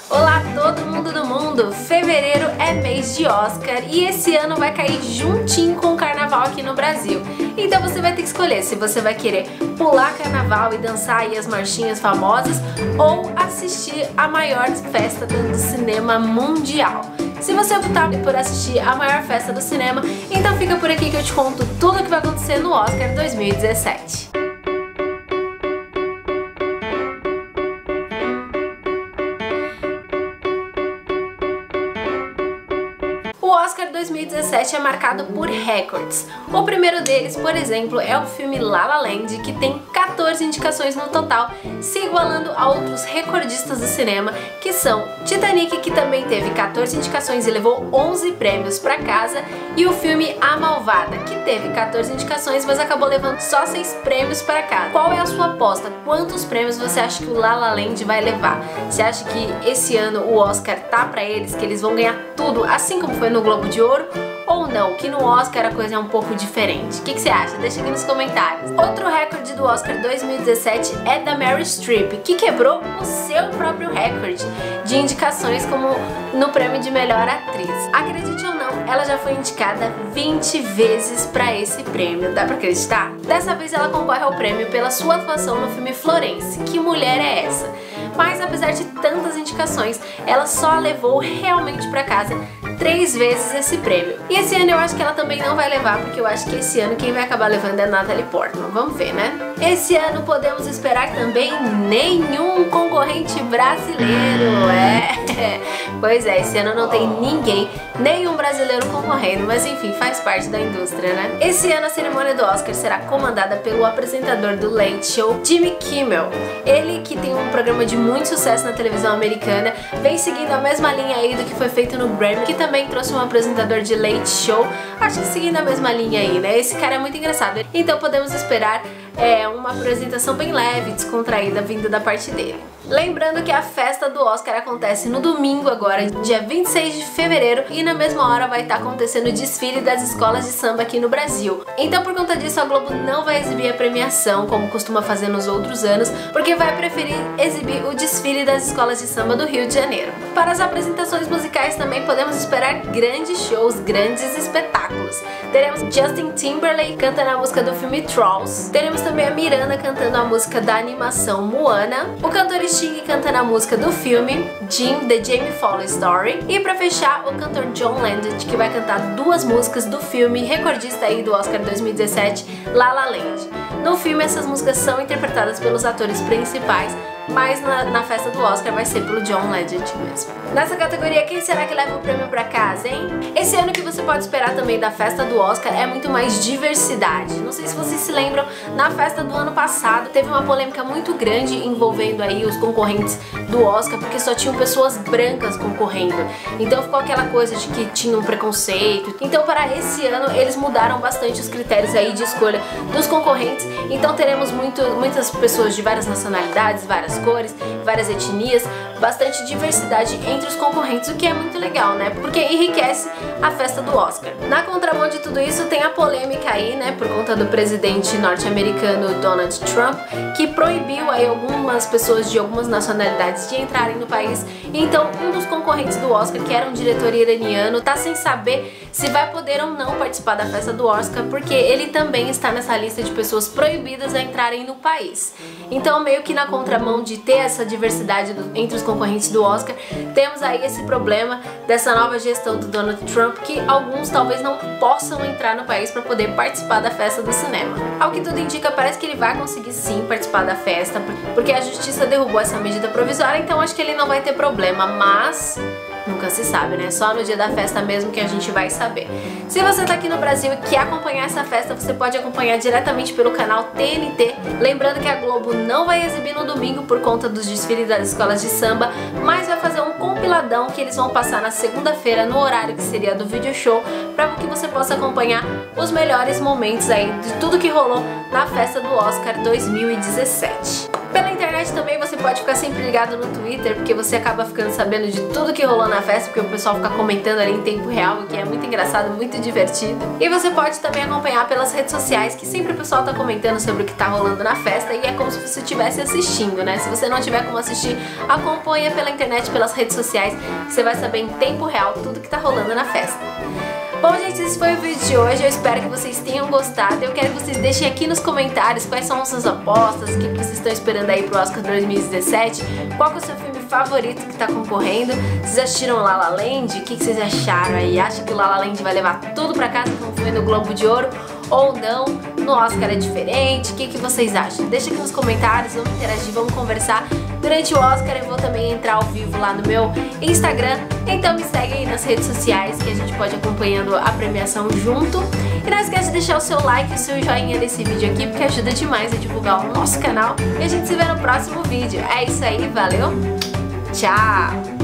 Olá todo mundo do mundo! Fevereiro é mês de Oscar e esse ano vai cair juntinho com o carnaval aqui no Brasil. Então você vai ter que escolher se você vai querer pular carnaval e dançar aí as marchinhas famosas ou assistir a maior festa do cinema mundial. Se você optar por assistir a maior festa do cinema, então fica por aqui que eu te conto tudo o que vai acontecer no Oscar 2017. O Oscar 2017 é marcado por recordes. O primeiro deles, por exemplo, é o filme La La Land, que tem 14 indicações no total, se igualando a outros recordistas do cinema, que são Titanic, que também teve 14 indicações e levou 11 prêmios para casa, e o filme A Malvada, que teve 14 indicações, mas acabou levando só 6 prêmios para casa. Qual é a sua aposta? Quantos prêmios você acha que o La La Land vai levar? Você acha que esse ano o Oscar tá para eles, que eles vão ganhar tudo, assim como foi no Globo de Ouro, ou não, que no Oscar a coisa é um pouco diferente? O que você acha? Deixa aqui nos comentários. Outro recorde do Oscar 2017 é da Meryl Streep, que quebrou o seu próprio recorde de indicações como no prêmio de melhor atriz. Acredite ou não, ela já foi indicada 20 vezes para esse prêmio, dá pra acreditar? Dessa vez ela concorre ao prêmio pela sua atuação no filme Florence. Que mulher é essa? Mas apesar de tantas indicações, ela só levou realmente para casa 3 vezes esse prêmio. E esse ano eu acho que ela também não vai levar, porque eu acho que esse ano quem vai acabar levando é a Natalie Portman. Vamos ver, né? Esse ano podemos esperar também nenhum concorrente brasileiro. Pois é, esse ano não tem ninguém, nenhum brasileiro concorrendo, mas enfim, faz parte da indústria, né? Esse ano a cerimônia do Oscar será comandada pelo apresentador do Late Show, Jimmy Kimmel. Ele, que tem um programa de muito sucesso na televisão americana, vem seguindo a mesma linha aí do que foi feito no Grammy, que também trouxe um apresentador de Late Show, acho que seguindo a mesma linha aí, né? Esse cara é muito engraçado, então podemos esperar uma apresentação bem leve, descontraída, vindo da parte dele. Lembrando que a festa do Oscar acontece no domingo agora, dia 26 de fevereiro, e na mesma hora vai estar acontecendo o desfile das escolas de samba aqui no Brasil. Então por conta disso a Globo não vai exibir a premiação, como costuma fazer nos outros anos, porque vai preferir exibir o desfile das escolas de samba do Rio de Janeiro. Para as apresentações musicais também podemos esperar grandes shows, grandes espetáculos. Teremos Justin Timberlake cantando a música do filme Trolls, teremos também a Miranda cantando a música da animação Moana, o cantor Sting cantando a música do filme Jim, The Jamie Foxx Story, e pra fechar o cantor John Legend, que vai cantar 2 músicas do filme recordista aí do Oscar 2017, La La Land. No filme essas músicas são interpretadas pelos atores principais, mas na festa do Oscar vai ser pelo John Legend mesmo. Nessa categoria, quem será que leva o prêmio pra casa, hein? Esse ano que você pode esperar também da festa do Oscar é muito mais diversidade. Não sei se vocês se lembram, na festa do ano passado teve uma polêmica muito grande envolvendo aí os concorrentes do Oscar, porque só tinham pessoas brancas concorrendo. Então ficou aquela coisa de que tinha um preconceito. Então para esse ano eles mudaram bastante os critérios aí de escolha dos concorrentes. Então teremos muitas pessoas de várias nacionalidades, várias cores, várias etnias, bastante diversidade entre os concorrentes, o que é muito legal, né? Porque enriquece a festa do Oscar. Na contramão de tudo isso tem a polêmica aí, né? Por conta do presidente norte-americano Donald Trump, que proibiu aí algumas pessoas de algumas nacionalidades de entrarem no país. Então um dos concorrentes do Oscar, que era um diretor iraniano, tá sem saber se vai poder ou não participar da festa do Oscar, porque ele também está nessa lista de pessoas proibidas a entrarem no país. Então meio que na contramão de ter essa diversidade entre os concorrentes do Oscar, temos aí esse problema dessa nova gestão do Donald Trump, que alguns talvez não possam entrar no país para poder participar da festa do cinema. Ao que tudo indica, parece que ele vai conseguir sim participar da festa, porque a justiça derrubou essa medida provisória, então acho que ele não vai ter problema, mas nunca se sabe, né? Só no dia da festa mesmo que a gente vai saber. Se você tá aqui no Brasil e quer acompanhar essa festa, você pode acompanhar diretamente pelo canal TNT. Lembrando que a Globo não vai exibir no domingo por conta dos desfiles das escolas de samba, mas vai fazer um compiladão que eles vão passar na segunda-feira no horário que seria do video show, para que você possa acompanhar os melhores momentos aí de tudo que rolou na festa do Oscar 2017. Pela internet também você pode ficar sempre ligado no Twitter, porque você acaba ficando sabendo de tudo que rolou na festa, porque o pessoal fica comentando ali em tempo real, o que é muito engraçado, muito divertido. E você pode também acompanhar pelas redes sociais, que sempre o pessoal tá comentando sobre o que tá rolando na festa, e é como se você estivesse assistindo, né? Se você não tiver como assistir, acompanha pela internet, pelas redes sociais, que você vai saber em tempo real tudo que tá rolando na festa. Bom, gente, esse foi o vídeo de hoje, eu espero que vocês tenham gostado. Eu quero que vocês deixem aqui nos comentários quais são as suas apostas, o que vocês estão esperando aí pro Oscar 2017, qual que é o seu filme favorito que tá concorrendo, vocês assistiram La La Land, o que vocês acharam aí? Acha que o La La Land vai levar tudo pra casa como foi no Globo de Ouro ou não? No Oscar é diferente? O que vocês acham? Deixa aqui nos comentários, vamos interagir, vamos conversar. Durante o Oscar eu vou também entrar ao vivo lá no meu Instagram, então me segue aí nas redes sociais que a gente pode ir acompanhando a premiação junto. E não esquece de deixar o seu like e o seu joinha nesse vídeo aqui, porque ajuda demais a divulgar o nosso canal. E a gente se vê no próximo vídeo. É isso aí, valeu? Tchau!